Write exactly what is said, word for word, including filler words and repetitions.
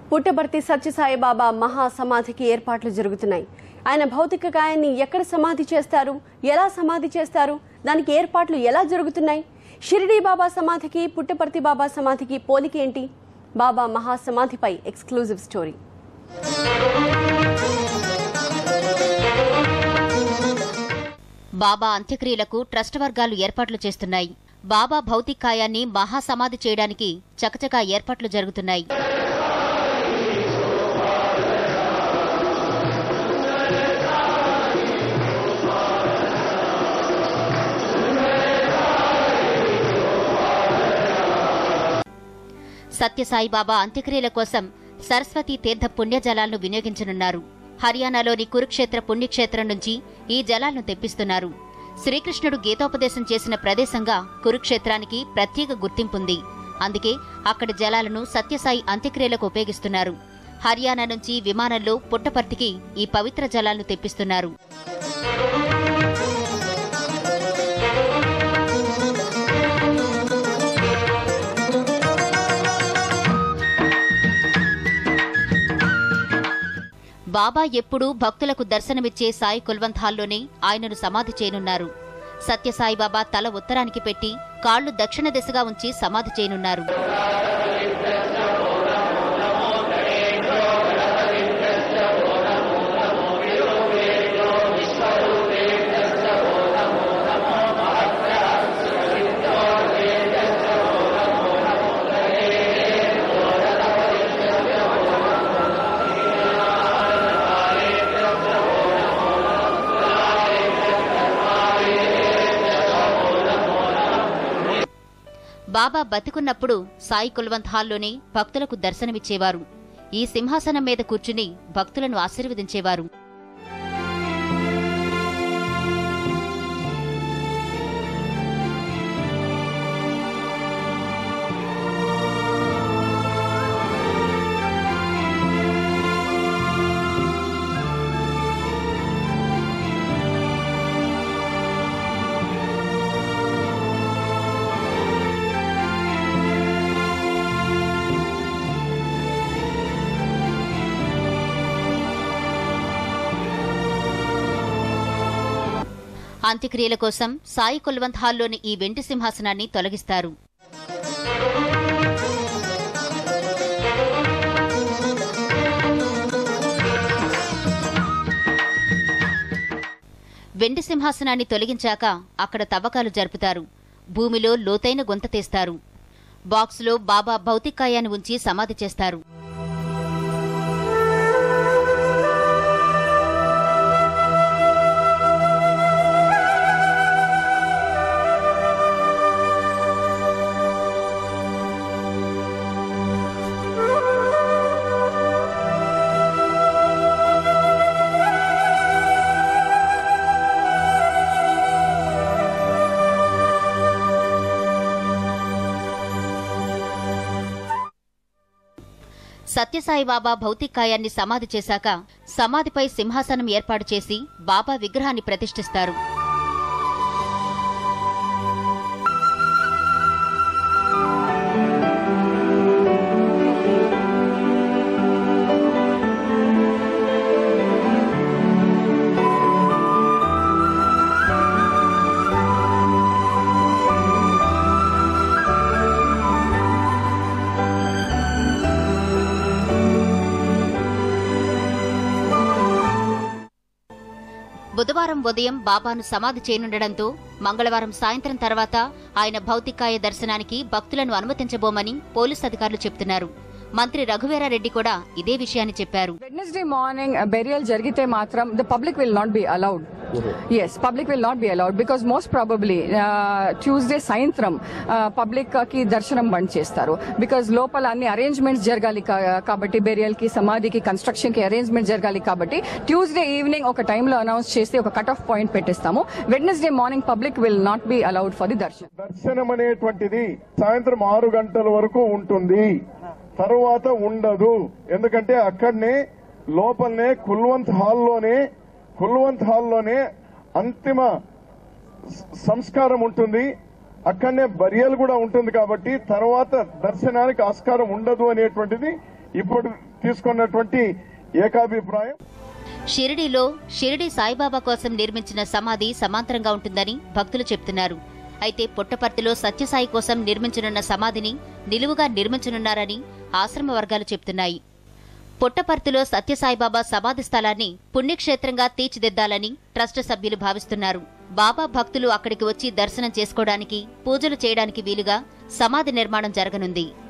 పుట్టపర్తి సత్యసాయిబాబా మహాసమాధికి ఏర్పాట్లు జరుగుతున్నాయి. ఆయన భౌతిక కాయాన్ని ఎక్కడ సమాధి చేస్తారు, ఎలా సమాధి చేస్తారు, దానికి ఏర్పాట్లు ఎలా జరుగుతున్నాయి? షిరిడీ బాబా సమాధికి పుట్టపర్తి బాబా సమాధికి పోలిక ఏంటి? బాబా మహాసమాధిపై ఎక్స్క్లూజివ్ స్టోరీ. బాబా అంత్యక్రియలకు ట్రస్ట్ వర్గాలు ఏర్పాట్లు చేస్తున్నాయి. బాబా భౌతిక కాయాన్ని మహాసమాధి చేయడానికి చకచకా ఏర్పాట్లు జరుగుతున్నాయి. సత్యసాయిబాబా అంత్యక్రియల కోసం సరస్వతీ తీర్థ పుణ్యజలాలను వినియోగించనున్నారు. హర్యానాలోని కురుక్షేత్ర పుణ్యక్షేత్రం నుంచి ఈ జలాలను తెప్పిస్తున్నారు. శ్రీకృష్ణుడు గీతోపదేశం చేసిన ప్రదేశంగా కురుక్షేత్రానికి ప్రత్యేక గుర్తింపుంది. అందుకే అక్కడి జలాలను సత్యసాయి అంత్యక్రియలకు ఉపయోగిస్తున్నారు. హర్యానా నుంచి విమానంలో పుట్టపర్తికి ఈ పవిత్ర జలాలను తెప్పిస్తున్నారు. బాబా ఎప్పుడూ భక్తులకు దర్శనమిచ్చే సాయి కుల్వంత్ హాల్లోనే ఆయనను సమాధి చేయనున్నారు. సత్యసాయిబాబా తల ఉత్తరానికి పెట్టి కాళ్లు దక్షిణ దిశగా ఉంచి సమాధి చేయనున్నారు. బాబా బతికున్నప్పుడు సాయి కుల్వంత్ హాల్లోనే భక్తులకు దర్శనమిచ్చేవారు. ఈ సింహాసనం మీద కూర్చుని భక్తులను ఆశీర్వదించేవారు. అంత్యక్రియల కోసం సాయి కుల్వంత్ హాల్లోని ఈ వెండి సింహాసనాన్ని తొలగిస్తారు. వెండి సింహాసనాన్ని తొలగించాక అక్కడ తవ్వకాలు జరుపుతారు. భూమిలో లోతైన గుంత తీస్తారు. బాక్సులో బాబా భౌతికాయాన్ని ఉంచి సమాధి చేస్తారు. సత్యసాయిబాబా భౌతికాయాన్ని సమాధి చేశాక సమాధిపై సింహాసనం ఏర్పాటు చేసి బాబా విగ్రహాన్ని ప్రతిష్ఠిస్తారు. బుధవారం ఉదయం బాబాను సమాధి చేయనుండటంతో మంగళవారం సాయంత్రం తర్వాత ఆయన భౌతికాయ దర్శనానికి భక్తులను అనుమతించబోమని పోలీసు అధికారులు చెబుతున్నారు. మంత్రి రఘువీరారెడ్డి కూడా ఇదే విషయాన్ని చెప్పారు. వెడ్నెస్డే మార్నింగ్ బెరియల్ జరిగితే మాత్రం the public will not be allowed. Yes, public will not be allowed because most probably Tuesday సాయంత్రం పబ్లిక్ కి దర్శనం బంద్ చేస్తారు. బికాస్ లోపల అన్ని అరేంజ్మెంట్స్ జరగాలి కాబట్టి, బెరియల్ కి, సమాధికి, కన్స్ట్రక్షన్ కి అరేంజ్మెంట్ జరగాలి కాబట్టి ట్యూస్డే ఈవినింగ్ ఒక టైంలో అనౌన్స్ చేసి ఒక కట్ ఆఫ్ పాయింట్ పెట్టిస్తాము. Wednesday morning public will not be allowed for the darshanam. దర్శనం అనేటువంటిది సాయంత్రం ఆరు గంటల వరకు ఉంటుంది, తరువాత ఉండదు. ఎందుకంటే అక్కడనే లోపలనే కుల్వంత్ హాల్లోనే కుల్వంత్ హాల్లోనే అంతిమ సంస్కారం ఉంటుంది. అక్కడనే బరియల్ కూడా ఉంటుంది కాబట్టి తర్వాత దర్శనానికి ఆస్కారం ఉండదు అనేటువంటిది ఇప్పుడు తీసుకున్నటువంటి ఏకాభిప్రాయం. షిరిడీలో షిరిడీ సాయిబాబా కోసం నిర్మించిన సమాధి సమాంతరంగా ఉంటుందని భక్తులు చెప్తున్నారు. అయితే పుట్టపర్తిలో సత్యసాయి కోసం నిర్మించనున్న సమాధిని నిలువుగా నిర్మించనున్నారని ఆశ్రమ వర్గాలు చెప్తున్నాయి. పుట్టపర్తిలో సత్యసాయిబాబా సమాధి స్థలాన్ని పుణ్యక్షేత్రంగా తీర్చిదిద్దాలని ట్రస్ట్ సభ్యులు భావిస్తున్నారు. బాబా భక్తులు అక్కడికి వచ్చి దర్శనం చేసుకోవడానికి, పూజలు చేయడానికి వీలుగా సమాధి నిర్మాణం జరగనుంది.